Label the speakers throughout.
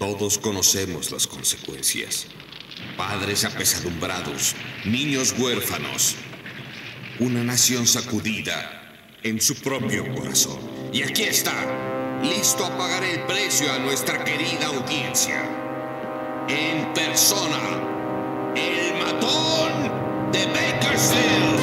Speaker 1: Todos conocemos las consecuencias. Padres apesadumbrados, niños huérfanos, una nación sacudida en su propio corazón. Y aquí está, listo a pagar el precio a nuestra querida audiencia. En persona, el matón de Bakersfield.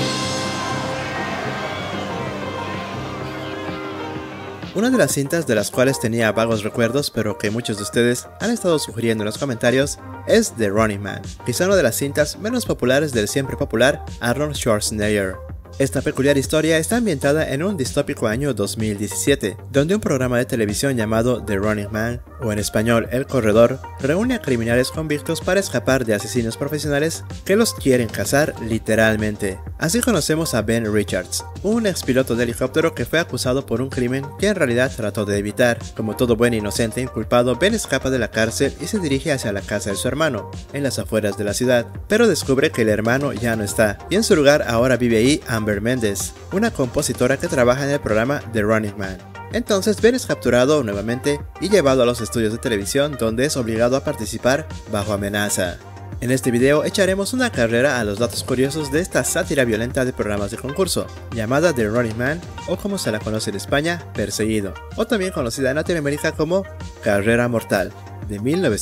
Speaker 2: Una de las cintas de las cuales tenía vagos recuerdos, pero que muchos de ustedes han estado sugiriendo en los comentarios, es The Running Man, quizá una de las cintas menos populares del siempre popular Arnold Schwarzenegger. Esta peculiar historia está ambientada en un distópico año 2017, donde un programa de televisión llamado The Running Man, o en español El Corredor, reúne a criminales convictos para escapar de asesinos profesionales que los quieren cazar literalmente. Así conocemos a Ben Richards, un expiloto de helicóptero que fue acusado por un crimen que en realidad trató de evitar. Como todo buen inocente inculpado, Ben escapa de la cárcel y se dirige hacia la casa de su hermano, en las afueras de la ciudad, pero descubre que el hermano ya no está, y en su lugar ahora vive ahí Amber Mendes, una compositora que trabaja en el programa The Running Man. Entonces Ben es capturado nuevamente y llevado a los estudios de televisión, donde es obligado a participar bajo amenaza. En este video echaremos una carrera a los datos curiosos de esta sátira violenta de programas de concurso, llamada The Running Man, o como se la conoce en España, Perseguido, o también conocida en Latinoamérica como Carrera Mortal, de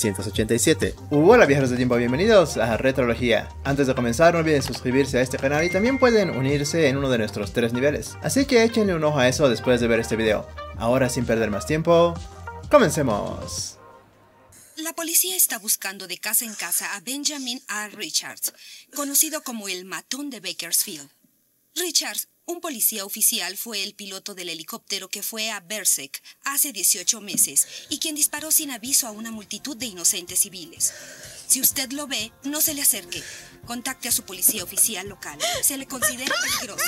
Speaker 2: 1987. Hola viajeros de tiempo, bienvenidos a Retrología. Antes de comenzar no olviden suscribirse a este canal y también pueden unirse en uno de nuestros 3 niveles, así que échenle un ojo a eso después de ver este video. Ahora sin perder más tiempo, comencemos.
Speaker 3: La policía está buscando de casa en casa a Benjamin R. Richards, conocido como el matón de Bakersfield. Richards, un policía oficial, fue el piloto del helicóptero que fue a Berserk hace 18 meses y quien disparó sin aviso a una multitud de inocentes civiles. Si usted lo ve, no se le acerque. Contacte a su policía oficial local. Se le considera peligroso.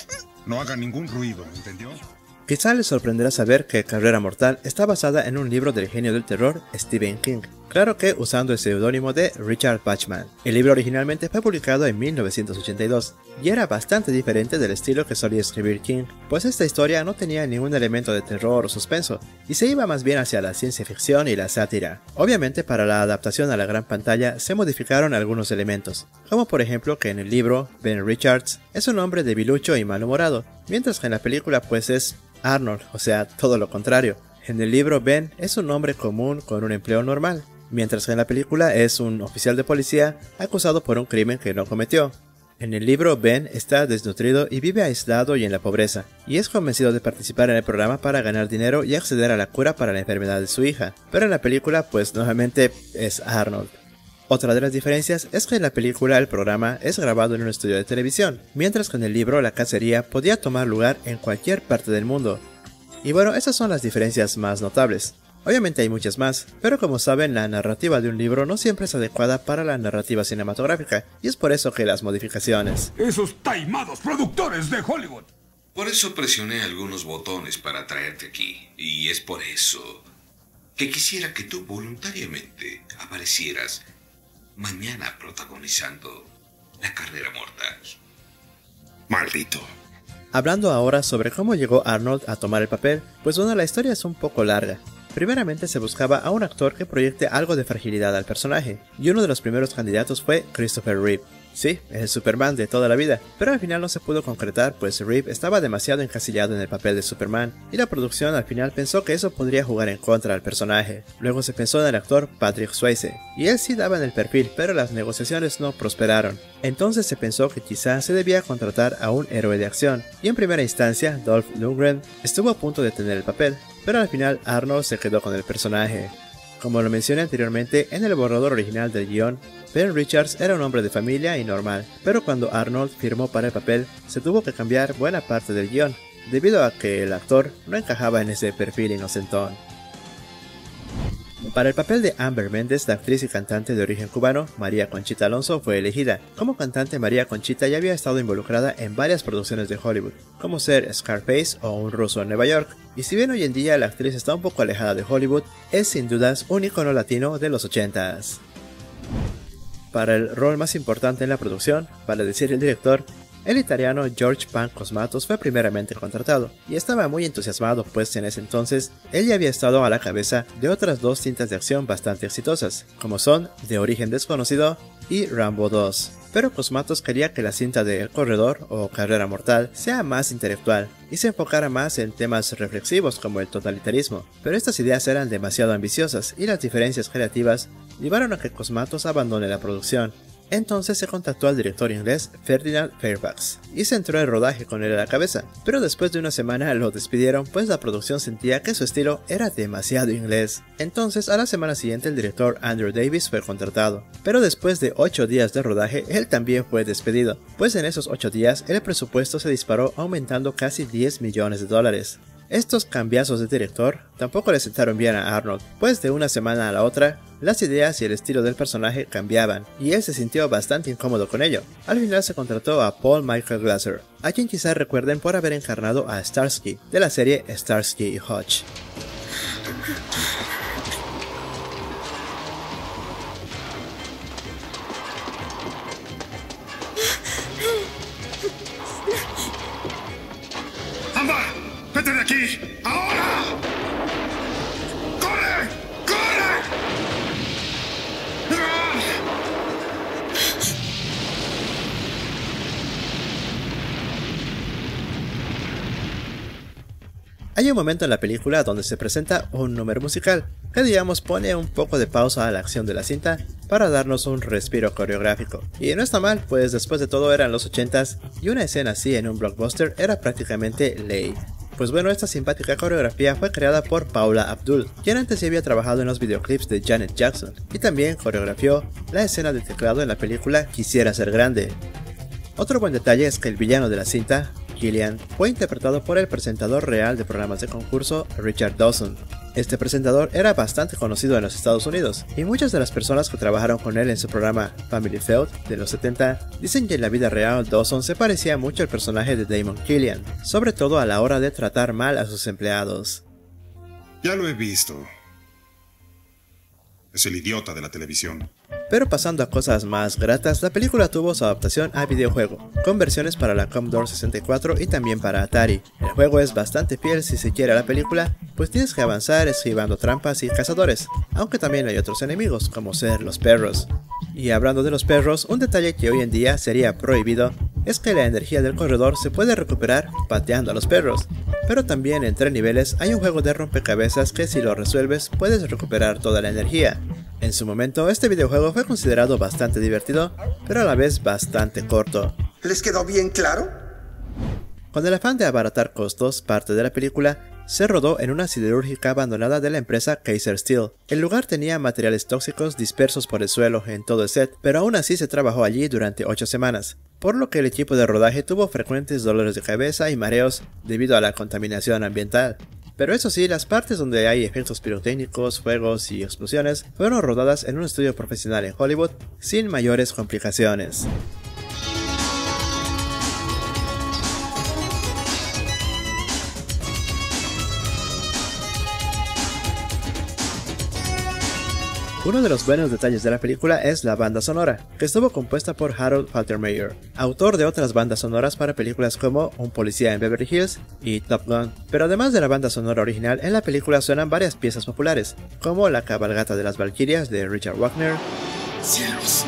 Speaker 4: No haga ningún ruido, ¿entendió?
Speaker 2: Quizá les sorprenderá saber que Carrera Mortal está basada en un libro del genio del terror Stephen King, claro que usando el seudónimo de Richard Bachman. El libro originalmente fue publicado en 1982 y era bastante diferente del estilo que solía escribir King, pues esta historia no tenía ningún elemento de terror o suspenso y se iba más bien hacia la ciencia ficción y la sátira. Obviamente para la adaptación a la gran pantalla se modificaron algunos elementos, como por ejemplo que en el libro Ben Richards es un hombre debilucho y malhumorado, mientras que en la película pues es Arnold, o sea, todo lo contrario. En el libro Ben es un hombre común con un empleo normal, mientras que en la película es un oficial de policía acusado por un crimen que no cometió. En el libro Ben está desnutrido y vive aislado y en la pobreza, y es convencido de participar en el programa para ganar dinero y acceder a la cura para la enfermedad de su hija, pero en la película pues nuevamente es Arnold. Otra de las diferencias es que en la película el programa es grabado en un estudio de televisión, mientras que en el libro la cacería podía tomar lugar en cualquier parte del mundo. Y bueno, esas son las diferencias más notables. Obviamente hay muchas más, pero como saben la narrativa de un libro no siempre es adecuada para la narrativa cinematográfica, y es por eso que las modificaciones.
Speaker 4: ¡Esos taimados productores de Hollywood!
Speaker 1: Por eso presioné algunos botones para traerte aquí. Y es por eso que quisiera que tú voluntariamente aparecieras mañana protagonizando la Carrera Mortal.
Speaker 4: ¡Maldito!
Speaker 2: Hablando ahora sobre cómo llegó Arnold a tomar el papel, pues bueno, la historia es un poco larga. Primeramente se buscaba a un actor que proyecte algo de fragilidad al personaje, y uno de los primeros candidatos fue Christopher Reeve. Sí, el Superman de toda la vida, pero al final no se pudo concretar pues Reeve estaba demasiado encasillado en el papel de Superman, y la producción al final pensó que eso podría jugar en contra al personaje. Luego se pensó en el actor Patrick Swayze, y él sí daba en el perfil, pero las negociaciones no prosperaron. Entonces se pensó que quizás se debía contratar a un héroe de acción, y en primera instancia Dolph Lundgren estuvo a punto de tener el papel, pero al final Arnold se quedó con el personaje. Como lo mencioné anteriormente, en el borrador original del guión, Ben Richards era un hombre de familia y normal, pero cuando Arnold firmó para el papel, se tuvo que cambiar buena parte del guión, debido a que el actor no encajaba en ese perfil inocentón. Para el papel de Amber Mendes, la actriz y cantante de origen cubano, María Conchita Alonso fue elegida. Como cantante, María Conchita ya había estado involucrada en varias producciones de Hollywood, como ser Scarface o Un ruso en Nueva York, y si bien hoy en día la actriz está un poco alejada de Hollywood, es sin dudas un icono latino de los 80s. Para el rol más importante en la producción, vale decir el director, El italiano George Pan Cosmatos fue primeramente contratado, y estaba muy entusiasmado pues en ese entonces él ya había estado a la cabeza de otras dos cintas de acción bastante exitosas, como son De Origen Desconocido y Rambo 2. Pero Cosmatos quería que la cinta de El Corredor o Carrera Mortal sea más intelectual y se enfocara más en temas reflexivos como el totalitarismo, pero estas ideas eran demasiado ambiciosas y las diferencias creativas llevaron a que Cosmatos abandone la producción. Entonces se contactó al director inglés Ferdinand Fairfax y se entró el rodaje con él a la cabeza, pero después de una semana lo despidieron pues la producción sentía que su estilo era demasiado inglés. Entonces a la semana siguiente el director Andrew Davis fue contratado, pero después de 8 días de rodaje él también fue despedido, pues en esos 8 días el presupuesto se disparó aumentando casi $10 millones. Estos cambiazos de director tampoco le sentaron bien a Arnold, pues de una semana a la otra, las ideas y el estilo del personaje cambiaban, y él se sintió bastante incómodo con ello. Al final se contrató a Paul Michael Glaser, a quien quizás recuerden por haber encarnado a Starsky, de la serie Starsky y Hutch.
Speaker 4: ¡Vete de aquí! ¡Ahora! ¡Corre! ¡Corre!
Speaker 2: Hay un momento en la película donde se presenta un número musical, que digamos pone un poco de pausa a la acción de la cinta para darnos un respiro coreográfico. Y no está mal, pues después de todo eran los 80s y una escena así en un blockbuster era prácticamente ley. Pues bueno, esta simpática coreografía fue creada por Paula Abdul, quien antes ya había trabajado en los videoclips de Janet Jackson, y también coreografió la escena de teclado en la película Quisiera Ser Grande. Otro buen detalle es que el villano de la cinta, Killian, fue interpretado por el presentador real de programas de concurso Richard Dawson. Este presentador era bastante conocido en los Estados Unidos, y muchas de las personas que trabajaron con él en su programa Family Feud de los 70 dicen que en la vida real Dawson se parecía mucho al personaje de Damon Killian, sobre todo a la hora de tratar mal a sus empleados.
Speaker 4: Ya lo he visto. Es el idiota de la televisión.
Speaker 2: Pero pasando a cosas más gratas, la película tuvo su adaptación a videojuego, con versiones para la Commodore 64 y también para Atari. El juego es bastante fiel si se quiere a la película, pues tienes que avanzar esquivando trampas y cazadores, aunque también hay otros enemigos, como ser los perros. Y hablando de los perros, un detalle que hoy en día sería prohibido es que la energía del corredor se puede recuperar pateando a los perros. Pero también en 3 niveles hay un juego de rompecabezas que si lo resuelves puedes recuperar toda la energía. En su momento este videojuego fue considerado bastante divertido, pero a la vez bastante corto.
Speaker 5: ¿Les quedó bien claro?
Speaker 2: Con el afán de abaratar costos, parte de la película se rodó en una siderúrgica abandonada de la empresa Kaiser Steel. El lugar tenía materiales tóxicos dispersos por el suelo en todo el set, pero aún así se trabajó allí durante 8 semanas, por lo que el equipo de rodaje tuvo frecuentes dolores de cabeza y mareos debido a la contaminación ambiental. Pero eso sí, las partes donde hay efectos pirotécnicos, fuegos y explosiones fueron rodadas en un estudio profesional en Hollywood sin mayores complicaciones. Uno de los buenos detalles de la película es la banda sonora, que estuvo compuesta por Harold Faltermeyer, autor de otras bandas sonoras para películas como Un policía en Beverly Hills y Top Gun. Pero además de la banda sonora original, en la película suenan varias piezas populares, como La cabalgata de las Valquirias de Richard Wagner,
Speaker 5: ¡Cielos!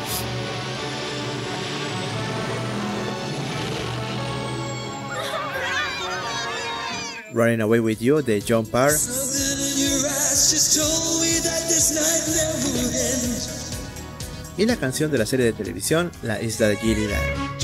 Speaker 2: Running Away With You de John Parr, y la canción de la serie de televisión La Isla de Gilligan.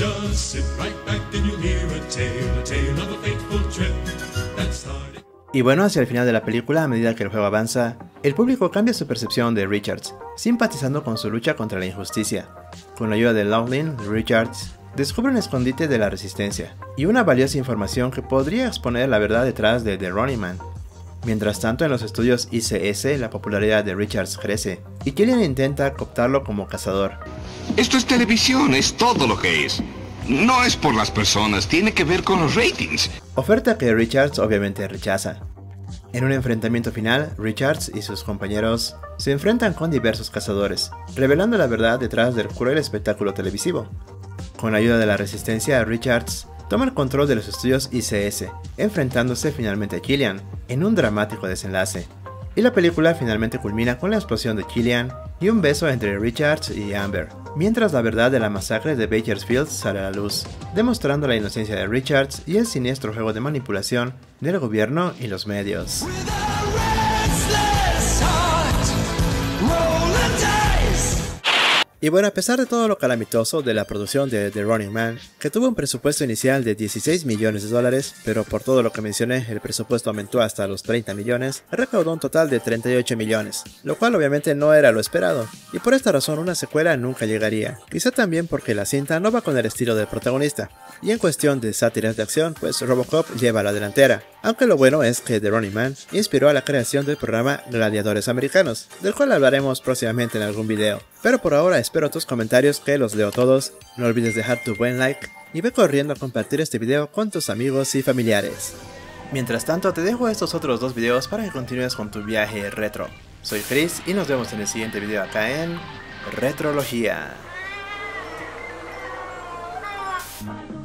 Speaker 2: Y bueno, hacia el final de la película, a medida que el juego avanza, el público cambia su percepción de Richards, simpatizando con su lucha contra la injusticia. Con la ayuda de Laughlin, Richards descubre un escondite de la resistencia, y una valiosa información que podría exponer la verdad detrás de The Running Man. Mientras tanto, en los estudios ICS, la popularidad de Richards crece, y Killian intenta cooptarlo como cazador.
Speaker 1: Esto es televisión, es todo lo que es. No es por las personas, tiene que ver con los ratings.
Speaker 2: Oferta que Richards obviamente rechaza. En un enfrentamiento final, Richards y sus compañeros se enfrentan con diversos cazadores, revelando la verdad detrás del cruel espectáculo televisivo. Con la ayuda de la Resistencia, Richards toma el control de los estudios ICS, enfrentándose finalmente a Killian, en un dramático desenlace. Y la película finalmente culmina con la explosión de Killian y un beso entre Richards y Amber, mientras la verdad de la masacre de Bakersfield sale a la luz, demostrando la inocencia de Richards y el siniestro juego de manipulación del gobierno y los medios. Y bueno, a pesar de todo lo calamitoso de la producción de The Running Man, que tuvo un presupuesto inicial de 16 millones de dólares, pero por todo lo que mencioné, el presupuesto aumentó hasta los 30 millones, recaudó un total de 38 millones, lo cual obviamente no era lo esperado, y por esta razón una secuela nunca llegaría, quizá también porque la cinta no va con el estilo del protagonista, y en cuestión de sátiras de acción, pues Robocop lleva la delantera, aunque lo bueno es que The Running Man inspiró a la creación del programa Gladiadores Americanos, del cual hablaremos próximamente en algún video. Pero por ahora espero tus comentarios, que los leo todos, no olvides dejar tu buen like y ve corriendo a compartir este video con tus amigos y familiares. Mientras tanto te dejo estos otros dos videos para que continúes con tu viaje retro. Soy Chris y nos vemos en el siguiente video acá en Retrología.